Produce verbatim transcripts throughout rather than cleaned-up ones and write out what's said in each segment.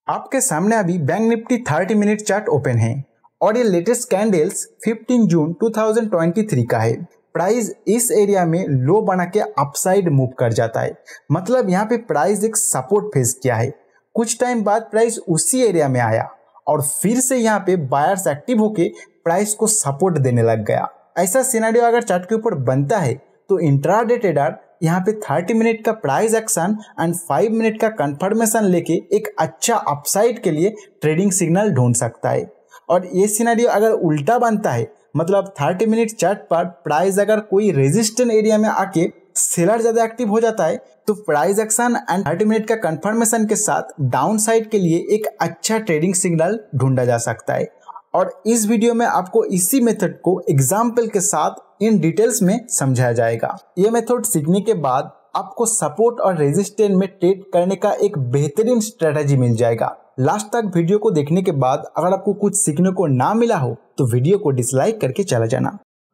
आपके सामने अभी bank Nifty thirty minute chart open है और ये latest candles fifteen June two thousand twenty three का है। प्राइस इस एरिया में लो बना के अपसाइड मूव कर जाता है, मतलब यहाँ पे प्राइस एक सपोर्ट फेस किया है। कुछ टाइम बाद प्राइस उसी एरिया में आया और फिर से यहाँ पे बायर्स एक्टिव होके प्राइस को सपोर्ट देने लग गया। ऐसा सिनेरियो अगर चार्ट के ऊपर बनता है तो इंट्राडे ट्रेडर यहाँ पे थर्टी मिनट का price action and five minute का कंफर्मेशन लेके एक अच्छा अपसाइड के लिए ट्रेडिंग सिग्नल ढूंढ सकता है। और ये सिनेरियो अगर उल्टा बनता है, मतलब थर्टी मिनट चार्ट पर प्राइस अगर कोई रेजिस्टेंट एरिया में आके सेलर ज्यादा एक्टिव हो जाता है तो price action and thirty minute का कंफर्मेशन के साथ डाउन साइड के लिए एक अच्छा ट्रेडिंग सिग्नल ढूंढा जा सकता है। और इस वीडियो में आपको इसी मेथड को एग्जाम्पल के साथ इन डिटेल्स में समझाया जाएगा। ये मेथड सीखने के बाद आपको सपोर्ट और रेजिस्टेंस में ट्रेड करने का एक बेहतरीन स्ट्रेटजी मिल जाएगा। लास्ट तक वीडियो को देखने के बाद अगर आपको कुछ सीखने को ना मिला हो तो वीडियो को डिसलाइक करके चला जाना।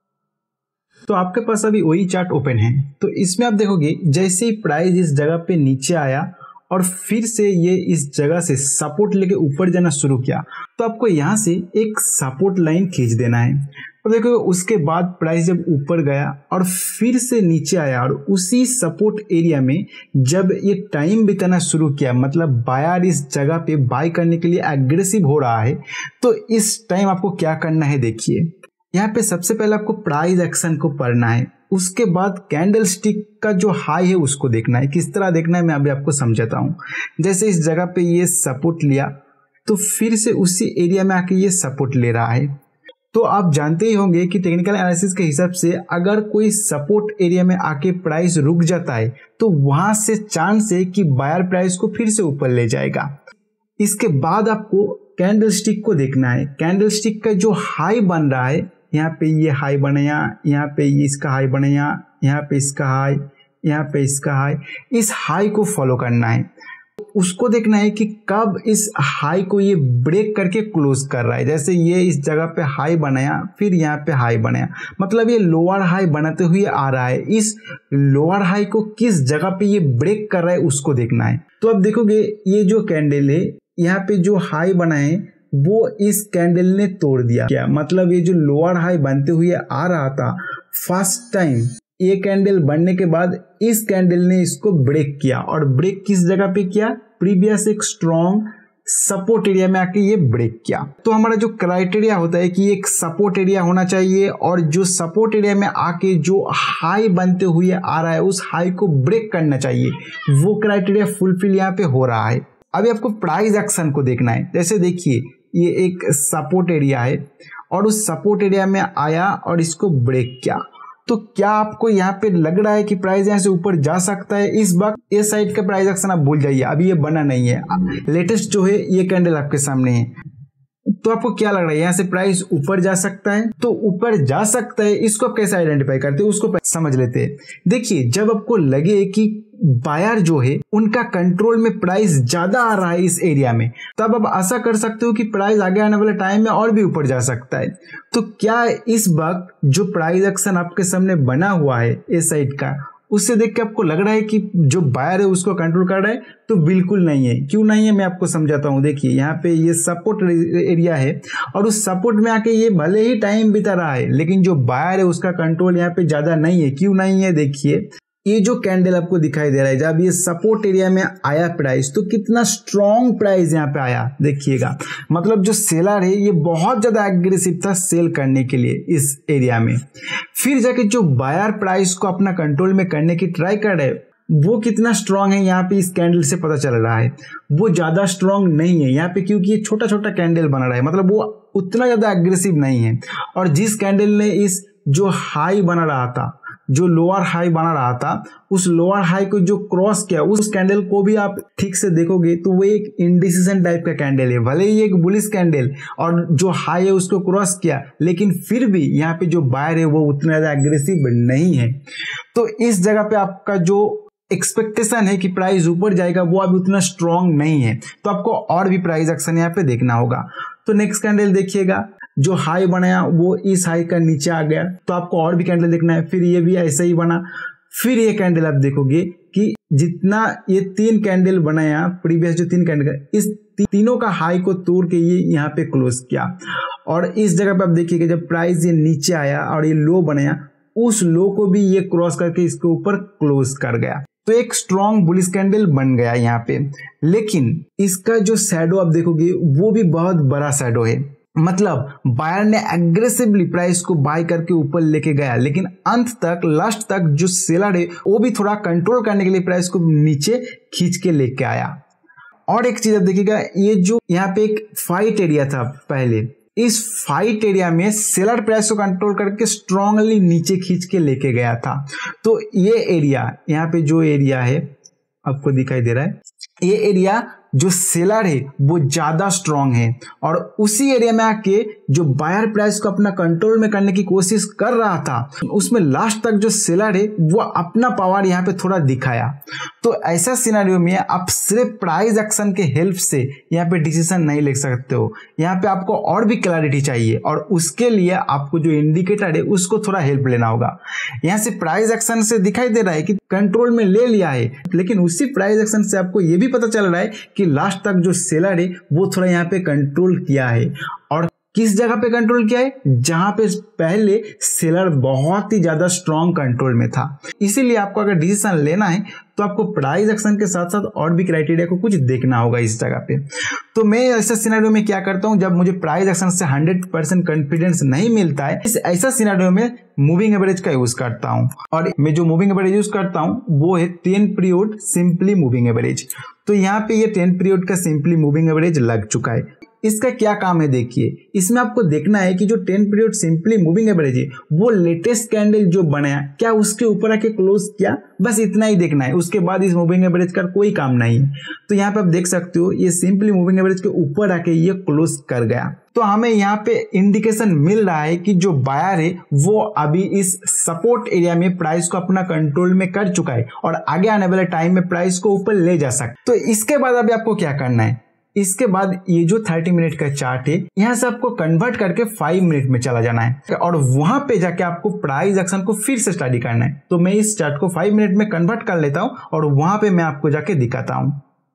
तो आपके पास अभी वही चार्ट ओपन है, तो इसमें आप देखोगे जैसे ही प्राइस इस जगह पे नीचे आया और फिर से ये इस जगह से सपोर्ट लेके ऊपर जाना शुरू किया, तो आपको यहाँ से एक सपोर्ट लाइन खींच देना है। और देखो उसके बाद प्राइस जब ऊपर गया और फिर से नीचे आया और उसी सपोर्ट एरिया में जब ये टाइम बिताना शुरू किया, मतलब बायर इस जगह पे बाय करने के लिए एग्रेसिव हो रहा है, तो इस टाइम आपको क्या करना है देखिए। यहाँ पे सबसे पहले आपको प्राइस एक्शन को पढ़ना है, उसके बाद कैंडल स्टिक का जो हाई है उसको देखना है। किस तरह देखना है मैं अभी आपको समझाता हूँ। जैसे इस जगह पे ये सपोर्ट लिया तो फिर से उसी एरिया में आके ये सपोर्ट ले रहा है। तो आप जानते ही होंगे कि टेक्निकल एनालिसिस के हिसाब से अगर कोई सपोर्ट एरिया में आके प्राइस रुक जाता है तो वहां से चांस है कि बायर प्राइस को फिर से ऊपर ले जाएगा। इसके बाद आपको कैंडल स्टिक को देखना है। कैंडल स्टिक का जो हाई बन रहा है, यहाँ पे ये हाई बनाया, यहाँ पे ये इसका हाई बनाया, यहाँ पे इसका हाई, यहाँ पे इसका हाई, इस हाई को फॉलो करना है। उसको देखना है कि कब इस हाई को ये ब्रेक करके क्लोज कर रहा है। जैसे ये इस जगह पे हाई बनाया, फिर यहाँ पे हाई बनाया, मतलब ये लोअर हाई बनाते हुए आ रहा है। इस लोअर हाई को किस जगह पे ये ब्रेक कर रहा है उसको देखना है। तो अब देखोगे ये जो कैंडल है, यहाँ पे जो हाई बनाए वो इस कैंडल ने तोड़ दिया। क्या मतलब ये जो लोअर हाई बनते हुए आ रहा था फर्स्ट टाइम, ये कैंडल बनने के बाद इस कैंडल ने इसको ब्रेक किया। और ब्रेक किस जगह पे किया? प्रीवियस एक स्ट्रॉन्ग सपोर्ट एरिया में आके ये ब्रेक किया। तो हमारा जो क्राइटेरिया होता है कि एक सपोर्ट एरिया होना चाहिए और जो सपोर्ट एरिया में आके जो हाई बनते हुए आ रहा है उस हाई को ब्रेक करना चाहिए, वो क्राइटेरिया फुलफिल यहाँ पे हो रहा है। अभी आपको प्राइस एक्शन को देखना है। जैसे देखिए ये एक सपोर्ट एरिया है और उस सपोर्ट एरिया में आया और इसको ब्रेक किया, तो क्या आपको यहाँ पे लग रहा है कि प्राइस यहाँ से ऊपर जा सकता है? इस वक्त ये साइड का प्राइस एक्शन आप भूल जाइए, अभी ये बना नहीं है। लेटेस्ट जो है ये कैंडल आपके सामने है, तो आपको क्या लग रहा है यहाँ से प्राइस ऊपर जा सकता है? तो ऊपर जा सकता है, इसको आप कैसे आइडेंटिफाई करते हो उसको समझ लेते हैं। देखिए जब आपको लगे कि बायर जो है उनका कंट्रोल में प्राइस ज्यादा आ रहा है इस एरिया में, तब आप आशा कर सकते हो कि प्राइस आगे आने वाले टाइम में और भी ऊपर जा सकता है। तो क्या इस वक्त जो प्राइस एक्शन आपके सामने बना हुआ है इस साइड का, उससे देख के आपको लग रहा है कि जो बायर है उसको कंट्रोल कर रहा है? तो बिल्कुल नहीं है। क्यों नहीं है मैं आपको समझाता हूँ। देखिए यहाँ पे ये सपोर्ट एरिया है और उस सपोर्ट में आके ये भले ही टाइम बिता रहा है, लेकिन जो बायर है उसका कंट्रोल यहाँ पे ज्यादा नहीं है। क्यों नहीं है? देखिए ये जो कैंडल आपको दिखाई दे रहा है, जब ये सपोर्ट एरिया में आया प्राइस तो कितना स्ट्रॉन्ग प्राइस यहाँ पे आया देखिएगा। मतलब जो सेलर है ये बहुत ज्यादा एग्रेसिव था सेल करने के लिए इस एरिया में। फिर जाके जो बायर प्राइस को अपना कंट्रोल में करने की ट्राई कर रहे हैं वो कितना स्ट्रॉन्ग है यहाँ पे इस कैंडल से पता चल रहा है। वो ज्यादा स्ट्रॉन्ग नहीं है यहाँ पे, क्योंकि ये छोटा छोटा कैंडल बना रहा है, मतलब वो उतना ज्यादा एग्रेसिव नहीं है। और जिस कैंडल ने इस जो हाई बना रहा था, जो लोअर हाई बना रहा था, उस लोअर हाई को जो क्रॉस किया, उस कैंडल को भी आप ठीक से देखोगे तो वो एक इंडिसीजन टाइप का कैंडल है। भले ही एक बुलिश कैंडल और जो हाई है उसको क्रॉस किया, लेकिन फिर भी यहाँ पे जो बायर है वो उतना ज्यादा एग्रेसिव नहीं है। तो इस जगह पे आपका जो एक्सपेक्टेशन है कि प्राइस ऊपर जाएगा वो अभी उतना स्ट्रॉन्ग नहीं है, तो आपको और भी प्राइस एक्शन यहाँ पे देखना होगा। तो नेक्स्ट कैंडल देखिएगा, जो हाई बनाया वो इस हाई का नीचे आ गया, तो आपको और भी कैंडल देखना है। फिर ये भी ऐसा ही बना, फिर ये कैंडल आप देखोगे कि जितना ये तीन कैंडल बनाया, प्रीवियस जो तीन कैंडल, इस ती, तीनों का हाई को तोड़ के ये यहाँ पे क्लोज किया। और इस जगह पे आप देखिएगा जब प्राइस ये नीचे आया और ये लो बनाया, उस लो को भी ये क्रॉस करके इसके ऊपर क्लोज कर गया। तो एक स्ट्रॉन्ग बुलिश कैंडल बन गया यहाँ पे। लेकिन इसका जो शैडो आप देखोगे वो भी बहुत बड़ा शैडो है। मतलब बायर ने एग्रेसिवली प्राइस को बाय करके ऊपर लेके गया, लेकिन अंत तक लास्ट तक जो सेलर है वो भी थोड़ा कंट्रोल करने के लिए प्राइस को नीचे खींच के लेके आया। और एक चीज आप देखिएगा, ये जो यहाँ पे एक फाइट एरिया था पहले, इस फाइट एरिया में सेलर प्राइस को कंट्रोल करके स्ट्रांगली नीचे खींच के लेके गया था। तो ये एरिया यहाँ पे जो एरिया है आपको दिखाई दे रहा है, ये एरिया जो सेलर है वो ज्यादा स्ट्रांग है, और उसी एरिया में आके जो बायर प्राइस को अपना कंट्रोल में करने की कोशिश कर रहा था, उसमें लास्ट तक जो सेलर है वो अपना पावर यहाँ पे थोड़ा दिखाया। तो ऐसा सिनेरियो में आप सिर्फ प्राइस एक्शन के हेल्प से यहाँ पे डिसीजन नहीं ले सकते हो। यहाँ पे आपको और भी क्लैरिटी चाहिए, और उसके लिए आपको जो इंडिकेटर है उसको थोड़ा हेल्प लेना होगा। यहाँ से प्राइस एक्शन से दिखाई दे रहा है कि कंट्रोल में ले लिया है, लेकिन उसी प्राइस एक्शन से आपको ये भी पता चल रहा है कि लास्ट तक जो सेलर है वो थोड़ा यहाँ पे कंट्रोल किया है। और किस जगह पे कंट्रोल किया है? जहां पे पहले सेलर बहुत ही ज्यादा स्ट्रॉन्ग कंट्रोल में था। इसीलिए आपको अगर डिसीजन लेना है तो आपको प्राइस एक्शन के साथ साथ और भी क्राइटेरिया को कुछ देखना होगा इस जगह पे। तो मैं ऐसे सिनेरियो में क्या करता हूं, जब मुझे प्राइस एक्शन से हंड्रेड परसेंट कॉन्फिडेंस नहीं मिलता है, इस ऐसा सिनेरियो में मूविंग एवरेज का यूज करता हूं। और मैं जो मूविंग एवरेज यूज करता हूं वो है ten period simply moving average. तो यहाँ पे ये टेन पीरियड का सिंपली मूविंग एवरेज लग चुका है। इसका क्या काम है देखिए, इसमें आपको देखना है कि जो ten period simply moving average है वो लेटेस्ट कैंडल जो बनाया क्या उसके ऊपर आके क्लोज किया, बस इतना ही देखना है। उसके बाद इस मूविंग एवरेज का कोई काम नहीं है। तो यहाँ पे आप देख सकते हो ये सिंपली मूविंग एवरेज के ऊपर आके ये क्लोज कर गया। तो हमें यहाँ पे इंडिकेशन मिल रहा है कि जो बायर है वो अभी इस सपोर्ट एरिया में प्राइस को अपना कंट्रोल में कर चुका है और आगे आने वाले टाइम में प्राइस को ऊपर ले जा सकता। तो इसके बाद अभी आपको क्या करना है, इसके बाद ये जो थर्टी मिनट का चार्ट है यहाँ से आपको कन्वर्ट करके फाइव मिनट में चला जाना है, और वहां पे जाके आपको प्राइस एक्शन को फिर से स्टडी करना है। तो मैं इस चार्ट को फाइव मिनट में कन्वर्ट कर लेता हूं और वहां पे मैं आपको जाके दिखाता हूं।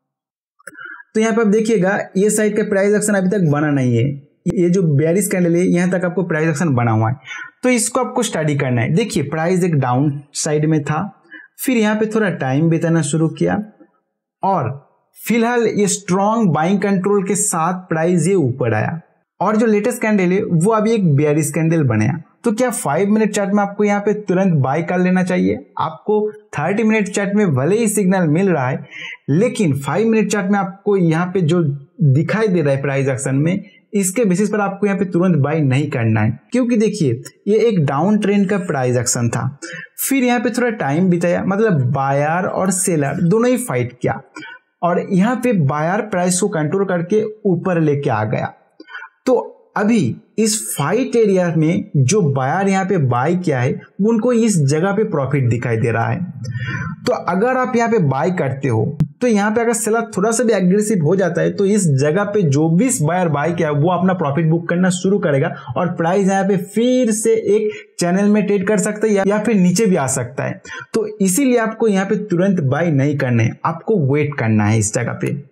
तो यहाँ पे आप देखिएगा ये साइड का प्राइस एक्शन अभी तक बना नहीं है। ये जो बेयरिश कैंडल है यहाँ तक आपको प्राइस एक्शन बना हुआ है, तो इसको आपको स्टडी करना है। देखिए प्राइस एक डाउन साइड में था, फिर यहाँ पे थोड़ा टाइम बिताना शुरू किया, और फिलहाल ये स्ट्रॉन्ग बाइंग कंट्रोल के साथ प्राइस ये ऊपर आया, और जो लेटेस्ट कैंडल है वो अभी एक बेयरिश कैंडल बनाया। तो क्या फाइव मिनट चार्ट में आपको यहाँ पे तुरंत बाय कर लेना चाहिए? आपको थर्टी मिनट चार्ट में भले ही सिग्नल मिल रहा है, लेकिन फाइव मिनट चार्ट में आपको यहाँ पे जो दिखाई दे रहा है प्राइस एक्शन में, इसके बेसिस पर आपको यहाँ पे तुरंत बाय नहीं करना है, क्योंकि देखिए ये एक डाउन ट्रेंड का प्राइस एक्शन था। फिर यहाँ पे थोड़ा टाइम बिताया, मतलब बायर और सेलर दोनों ही फाइट किया, और यहाँ पे बायर प्राइस को कंट्रोल करके ऊपर लेके आ गया। तो अभी इस फाइट एरिया में जो बायर यहाँ पे बाय किया है उनको इस जगह पे प्रॉफिट दिखाई दे रहा है। तो अगर आप यहाँ पे बाय करते हो तो यहाँ पे अगर सेलर थोड़ा सा भी एग्रेसिव हो जाता है तो इस जगह पे जो भी बायर बाय किया वो अपना प्रॉफिट बुक करना शुरू करेगा, और प्राइस यहाँ पे फिर से एक चैनल में ट्रेड कर सकता है या फिर नीचे भी आ सकता है। तो इसीलिए आपको यहाँ पे तुरंत बाय नहीं करना है, आपको वेट करना है इस जगह पे।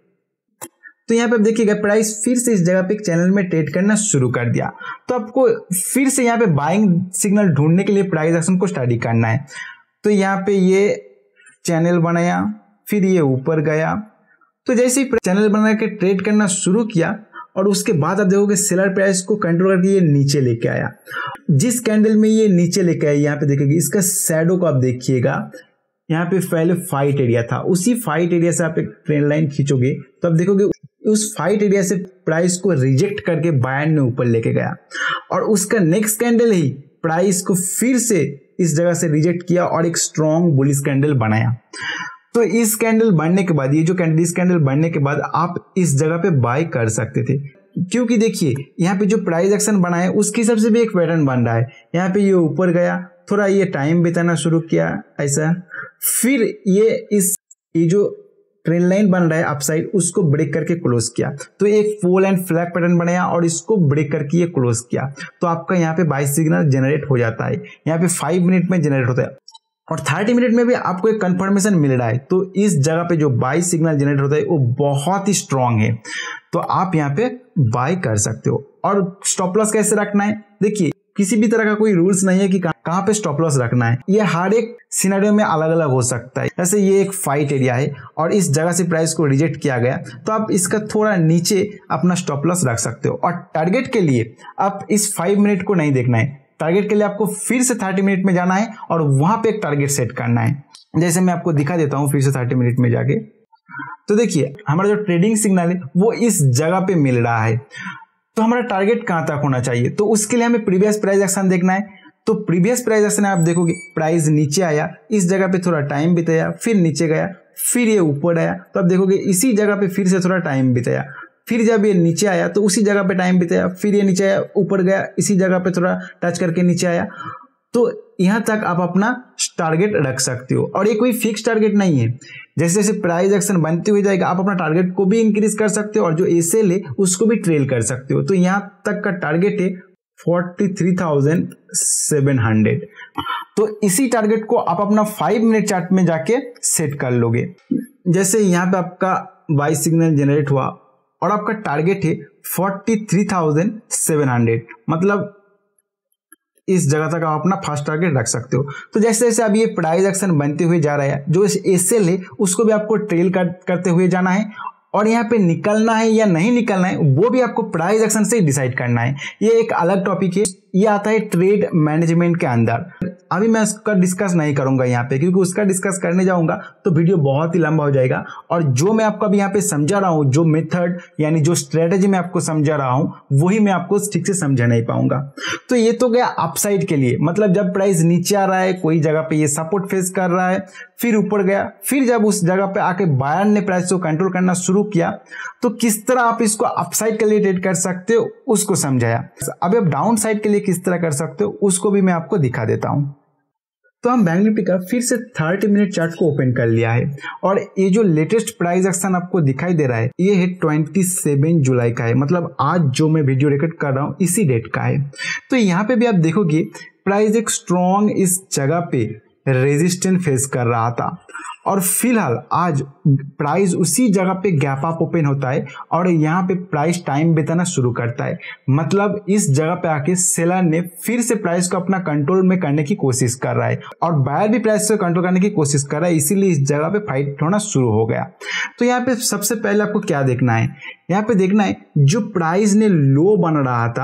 तो यहाँ पे आप देखिएगा प्राइस फिर से इस जगह पे एक चैनल में ट्रेड करना शुरू कर दिया। तो आपको फिर से यहाँ पे बाइंग सिग्नल ढूंढने के लिए प्राइस एक्शन को स्टडी करना है। तो यहाँ पे ये चैनल बनाया, फिर ये ऊपर गया। तो जैसे ही चैनल बना के ट्रेड करना शुरू किया, और उसके बाद आप देखोगे सेलर प्राइस को कंट्रोल करके ये नीचे लेके आया। जिस कैंडल में ये नीचे लेके आया यहाँ पे देखिएगा इसका शैडो को आप देखिएगा, यहाँ पे पहले फाइट एरिया था, उसी फाइट एरिया से आप एक ट्रेंड लाइन खींचोगे तो आप देखोगे उस फाइट एरिया से प्राइस को रिजेक्ट करके बायर ने ऊपर लेके गया, और उसका नेक्स्ट कैंडल ही प्राइस को फिर से इस जगह से रिजेक्ट किया और एक स्ट्रॉन्ग बुलिश कैंडल बनाया। तो इस कैंडल बनने के बाद, ये जो कैंडल इस कैंडल बनने के बाद आप इस जगह पे बाय कर सकते थे, क्योंकि देखिए यहाँ पे जो प्राइस एक्शन बना है उसके हिसाब से भी एक पैटर्न बन रहा है। यहाँ पे ये ऊपर गया, थोड़ा ये टाइम बिताना शुरू किया ऐसा, फिर ये इस ये जो ट्रेंड लाइन बन रहा है अपसाइड उसको ब्रेक करके क्लोज किया। तो एक फॉल एंड फ्लैग पैटर्न बनाया और इसको ब्रेक करके ये क्लोज किया। तो आपका यहाँ पे बाय सिग्नल जनरेट हो जाता है, यहाँ पे फाइव मिनट में जनरेट होता है, और थर्टी मिनट में भी आपको एक कंफर्मेशन मिल रहा है। तो इस जगह पे जो बाय सिग्नल जनरेट होता है वो बहुत ही स्ट्रांग है। तो आप यहाँ पे बाय कर सकते हो। और स्टॉप लॉस कैसे रखना है, देखिए किसी भी तरह का कोई रूल्स नहीं है कि कहाँ पे स्टॉप लॉस रखना है, ये हर एक सिनेरियो में अलग अलग हो सकता है। जैसे ये एक फाइट एरिया है और इस जगह से प्राइस को रिजेक्ट किया गया, तो आप इसका थोड़ा नीचे अपना स्टॉप लॉस रख सकते हो। और टारगेट के लिए आप इस फाइव मिनट को नहीं देखना है, टारगेट के लिए आपको फिर से थर्टी मिनट में जाना है और वहां पे एक टारगेट सेट करना है। जैसे मैं आपको दिखा देता हूँ फिर से थर्टी मिनट में जाके, तो देखिए हमारा जो ट्रेडिंग सिग्नल है वो इस जगह पे मिल रहा है। तो हमारा टारगेट कहां तक होना चाहिए, तो उसके लिए हमें प्रीवियस प्राइस एक्शन देखना है। तो प्रीवियस प्राइस एक्शन आप देखोगे प्राइस नीचे आया, इस जगह पे थोड़ा टाइम बिताया, फिर नीचे गया, फिर ये ऊपर आया, तो आप देखोगे इसी जगह पे फिर से थोड़ा टाइम बिताया, फिर जब ये नीचे आया तो उसी जगह पे टाइम बिताया, फिर ये नीचे आया, ऊपर गया, इसी जगह पे थोड़ा टच करके नीचे आया। तो यहां तक आप अपना टारगेट रख सकते हो और ये कोई फिक्स टारगेट नहीं है। जैसे जैसे प्राइस एक्शन बनती हुई जाएगा आप अपना टारगेट को भी इंक्रीज कर सकते हो और जो एसएल है उसको भी ट्रेल कर सकते हो। तो यहां तक का टारगेट है forty three thousand seven hundred. तो इसी टारगेट को आप अपना फाइव मिनट चार्ट में जाके सेट कर लोगे। जैसे यहाँ पे आपका बाई सिग्नल जनरेट हुआ और आपका टारगेट है forty three thousand seven hundred, मतलब इस जगह तक आप अपना फर्स्ट टारगेट रख सकते हो। तो जैसे जैसे अब ये प्राइस एक्शन बनते हुए जा रहा है, जो इस एसएल है उसको भी आपको ट्रेल कर, करते हुए जाना है और यहाँ पे निकलना है या नहीं निकलना है वो भी आपको प्राइस एक्शन से डिसाइड करना है। ये एक अलग टॉपिक है, ये आता है ट्रेड मैनेजमेंट के अंदर। अभी मैं उसका डिस्कस नहीं करूंगा यहाँ पे, क्योंकि उसका डिस्कस करने जाऊंगा तो वीडियो बहुत ही लंबा हो जाएगा। और जो मैं आपको अभी यहाँ पे समझा रहा हूँ, जो मेथड यानी जो स्ट्रेटेजी मैं आपको समझा रहा हूँ, वही मैं आपको ठीक से समझा नहीं पाऊंगा। तो ये तो गया अपसाइड के लिए, मतलब जब प्राइस नीचे आ रहा है कोई जगह पे ये सपोर्ट फेस कर रहा है, फिर ऊपर गया, फिर जब उस जगह पे आके बायर ने प्राइस को कंट्रोल करना शुरू किया, तो किस तरह आप इसको अपसाइड के लिए ट्रेड कर सकते हो उसको समझाया। अब आप डाउन साइड के लिए किस तरह कर सकते हो उसको भी मैं आपको दिखा देता हूं। तो हम बैंक निफ्टी का फिर से थर्टी मिनट चार्ट को ओपन कर लिया है और ये जो लेटेस्ट प्राइस एक्शन आपको दिखाई दे रहा है ये है सत्ताईस जुलाई का है, मतलब आज जो मैं वीडियो रिकॉर्ड कर रहा हूं इसी डेट का है। तो यहाँ पे भी आप देखोगे प्राइस एक स्ट्रॉन्ग इस जगह पे रेजिस्टेंस फेस कर रहा था और फिलहाल आज प्राइस उसी जगह पे गैप अप ओपन होता है और यहाँ पे प्राइस टाइम बिताना शुरू करता है। मतलब इस जगह पे आके सेलर ने फिर से प्राइस को अपना कंट्रोल में करने की कोशिश कर रहा है और बायर भी प्राइस को कंट्रोल करने की कोशिश कर रहा है, इसीलिए इस जगह पे फाइट होना शुरू हो गया। तो यहाँ पे सबसे पहले आपको क्या देखना है, यहाँ पे देखना है जो प्राइस ने लो बन रहा था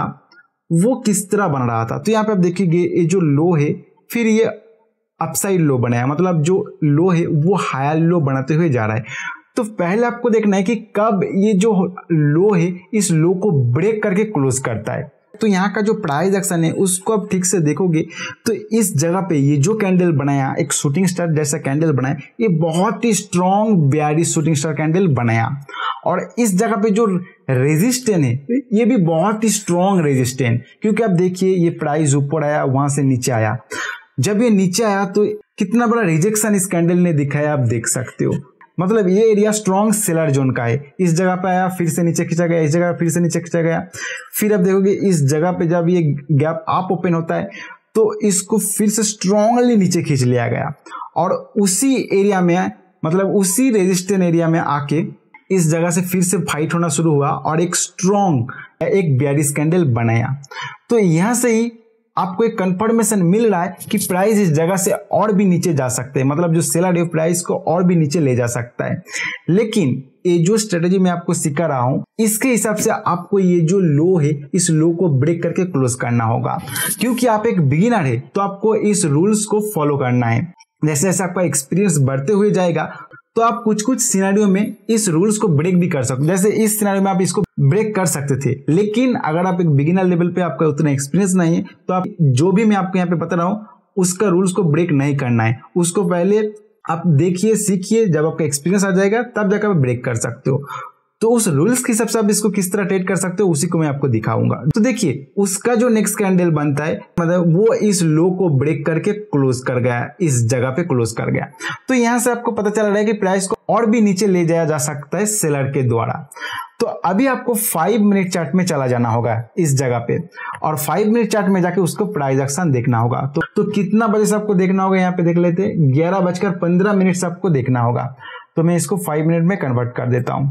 वो किस तरह बन रहा था। तो यहाँ पे आप देखिए ये जो लो है फिर ये अपसाइड लो बनाया, मतलब जो लो है वो हायर लो बनाते हुए जा रहा है। तो पहले आपको देखना है कि कब ये जो लो है इस लो को ब्रेक करके क्लोज करता है। तो यहाँ का जो प्राइस एक्शन है उसको आप ठीक से देखोगे तो इस जगह पे ये जो कैंडल बनाया, एक शूटिंग स्टार जैसा कैंडल बनाया, ये बहुत ही strong bearish shooting star candle बनाया और इस जगह पे जो रेजिस्टेंस है ये भी बहुत ही स्ट्रॉन्ग रेजिस्टेंस, क्योंकि आप देखिए ये प्राइस ऊपर आया वहां से नीचे आया, जब ये नीचे आया तो कितना बड़ा रिजेक्शन इस कैंडल ने दिखाया आप देख सकते हो। मतलब ये एरिया स्ट्रॉन्ग सेलर जोन का है, इस जगह पे आया फिर से नीचे खींचा गया, इस जगह फिर से नीचे खींचा गया, फिर आप देखोगे इस जगह पे जब ये गैप अप ओपन होता है तो इसको फिर से स्ट्रॉन्गली नीचे खींच लिया गया और उसी एरिया में, मतलब उसी रेजिस्टेंस एरिया में आके इस जगह से फिर से फाइट होना शुरू हुआ और एक स्ट्रॉन्ग एक बेयरिश कैंडल बनाया। तो यहां से ही आपको एक कंफर्मेशन मिल रहा है कि प्राइस इस जगह से और भी नीचे जा सकते हैं, मतलब जो सेलर है प्राइस को और भी नीचे ले जा सकता है। लेकिन ये जो स्ट्रेटेजी मैं आपको सिखा रहा हूं इसके हिसाब से आपको ये जो लो है इस लो को ब्रेक करके क्लोज करना होगा, क्योंकि आप एक बिगिनर है तो आपको इस रूल्स को फॉलो करना है। जैसे जैसे आपका एक्सपीरियंस बढ़ते हुए जाएगा तो आप कुछ कुछ सिनेरियो में इस रूल्स को ब्रेक भी कर सकते हो। जैसे इस सिनेरियो में आप इसको ब्रेक कर सकते थे, लेकिन अगर आप एक बिगिनर लेवल पे आपका उतना एक्सपीरियंस नहीं है तो आप जो भी मैं आपको यहाँ पे बता रहा हूँ उसका रूल्स को ब्रेक नहीं करना है, उसको पहले आप देखिए सीखिए, जब आपका एक्सपीरियंस आ जाएगा तब जाकर आप ब्रेक कर सकते हो। तो उस रूल्स के हिसाब से आप इसको किस तरह ट्रेड कर सकते हो उसी को मैं आपको दिखाऊंगा। तो देखिए उसका जो नेक्स्ट कैंडल बनता है मतलब वो इस लो को ब्रेक करके क्लोज कर गया, इस जगह पे क्लोज कर गया। तो यहां से आपको पता चल रहा है कि प्राइस को और भी नीचे ले जाया जा सकता है सेलर के द्वारा। तो अभी आपको फाइव मिनट चार्ट में चला जाना होगा इस जगह पे और फाइव मिनट चार्ट में जाके उसको प्राइस एक्शन देखना होगा। तो, तो कितना बजे से आपको देखना होगा यहाँ पे देख लेते हैं, ग्यारह बजकर पंद्रह मिनट से आपको देखना होगा। तो मैं इसको फाइव मिनट में कन्वर्ट कर देता हूँ।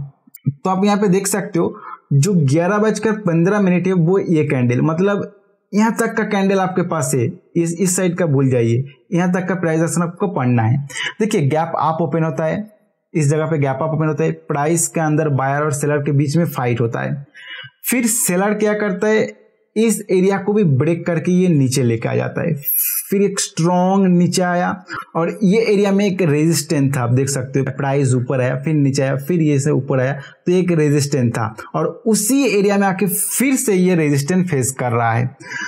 तो आप यहाँ पे देख सकते हो जो ग्यारह बजकर पंद्रह मिनट है वो ये कैंडल, मतलब यहाँ तक का कैंडल आपके पास है, इस इस साइड का भूल जाइए, यहाँ तक का प्राइस एक्शन आपको पढ़ना है। देखिए गैप अप ओपन होता है, इस जगह पे गैप अप ओपन होता है, प्राइस के अंदर बायर और सेलर के बीच में फाइट होता है। फिर सेलर क्या करता है, इस एरिया को भी ब्रेक करके ये नीचे लेके आ जाता है। फिर एक स्ट्रॉन्ग नीचे आया और ये एरिया में एक रेजिस्टेंस था, आप देख सकते हो प्राइस ऊपर आया फिर नीचे आया फिर ये से ऊपर आया, तो एक रेजिस्टेंस था और उसी एरिया में आके फिर से ये रेजिस्टेंस फेस कर रहा है।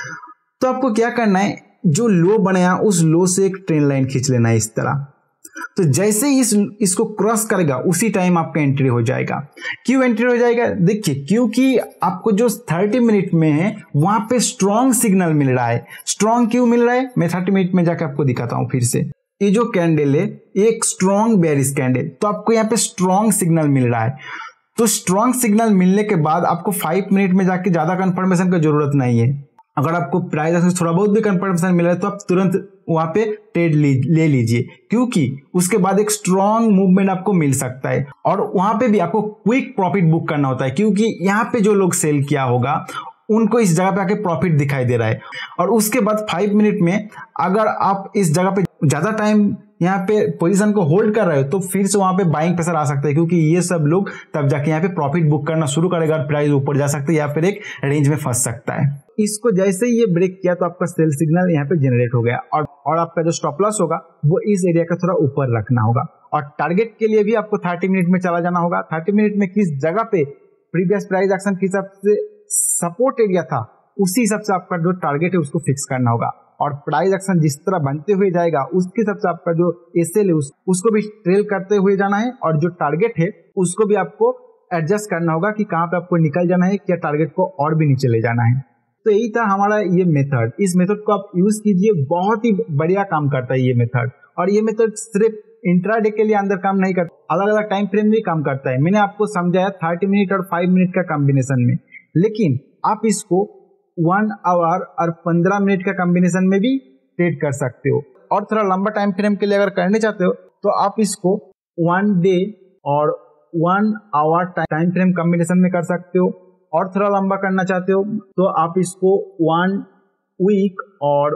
तो आपको क्या करना है, जो लो बनाया उस लो से एक ट्रेंड लाइन खींच लेना है इस तरह। तो जैसे इस इसको क्रॉस करेगा उसी टाइम आपका एंट्री हो जाएगा। क्यों एंट्री हो जाएगा, देखिए क्योंकि आपको जो तीस मिनट में है वहां पे स्ट्रॉन्ग सिग्नल मिल रहा है। स्ट्रॉन्ग क्यों मिल रहा है, मैं तीस मिनट में जाकर आपको दिखाता हूं। फिर से ये जो कैंडल है एक स्ट्रॉन्ग बेयरिश कैंडल, तो आपको यहाँ पे स्ट्रॉन्ग सिग्नल मिल रहा है। तो स्ट्रॉन्ग सिग्नल मिलने के बाद आपको फाइव मिनट में जाके ज्यादा कंफर्मेशन की जरूरत नहीं है। अगर आपको प्राइस से थोड़ा बहुत भी कंफर्मेशन मिल रहा है तो आप तुरंत वहां पे ट्रेड ले लीजिए, क्योंकि उसके बाद एक स्ट्रॉन्ग मूवमेंट आपको मिल सकता है और वहां पे भी आपको क्विक प्रॉफिट बुक करना होता है, क्योंकि यहाँ पे जो लोग सेल किया होगा उनको इस जगह पे आके प्रॉफिट दिखाई दे रहा है। और उसके बाद फाइव मिनट में अगर आप इस जगह पे ज्यादा टाइम यहाँ पे पोजीशन को होल्ड कर रहे हो तो फिर से वहां पे बाइंग प्रेशर आ सकता है, क्योंकि ये सब लोग तब जाके यहाँ पे प्रॉफिट बुक करना शुरू करेगा, प्राइस ऊपर जा सकता है या फिर एक रेंज में फंस सकता है। इसको जैसे ही ये ब्रेक किया तो आपका सेल सिग्नल यहाँ पे जनरेट हो गया और और आपका जो स्टॉप लॉस होगा वो इस एरिया का थोड़ा ऊपर रखना होगा। और टारगेट के लिए भी आपको तीस मिनट में चला जाना होगा। तीस मिनट में किस जगह पे प्रीवियस प्राइस एक्शन के हिसाब से सपोर्ट एरिया था उसी हिसाब से आपका जो टारगेट है उसको फिक्स करना होगा। और प्राइस एक्शन जिस तरह बनते हुए जाएगा उसके हिसाब से आपका जो एसएल है उस, उसको भी ट्रेल करते हुए जाना है और जो टारगेट है उसको भी आपको एडजस्ट करना होगा कि कहाँ पे आपको निकल जाना है, क्या टारगेट को और भी नीचे ले जाना है। तो यही था हमारा ये मेथड। इस मेथड को आप यूज कीजिए, बहुत ही बढ़िया काम करता है ये मेथड। और ये मेथड सिर्फ इंट्राडे के लिए अंदर काम नहीं करता, अलग अलग टाइम फ्रेम में काम करता है। मैंने आपको समझाया थर्टी मिनट और फाइव मिनट का कॉम्बिनेशन में, लेकिन आप इसको वन आवर और पंद्रह मिनट का कॉम्बिनेशन में भी ट्रेड कर सकते हो। और थोड़ा लंबा टाइम फ्रेम के लिए अगर करने चाहते हो तो आप इसको वन डे और one hour time frame combination में कर सकते हो। और थोड़ा लंबा करना चाहते हो तो आप इसको वन वीक और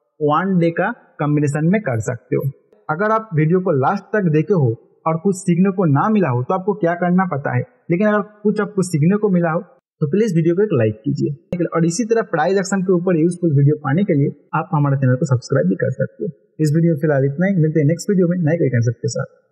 वन डे का कॉम्बिनेशन में कर सकते हो। अगर आप वीडियो को लास्ट तक देखे हो और कुछ सीखने को ना मिला हो तो आपको क्या करना पता है, लेकिन अगर कुछ आपको सीखने को मिला हो तो प्लीज वीडियो को एक लाइक कीजिए। और इसी तरह प्राइस एक्शन के ऊपर यूजफुल वीडियो पाने के लिए आप हमारे चैनल को सब्सक्राइब भी कर सकते हो। इस वीडियो में फिलहाल इतना ही, मिलते हैं नेक्स्ट वीडियो में नए कंसेप्ट के साथ।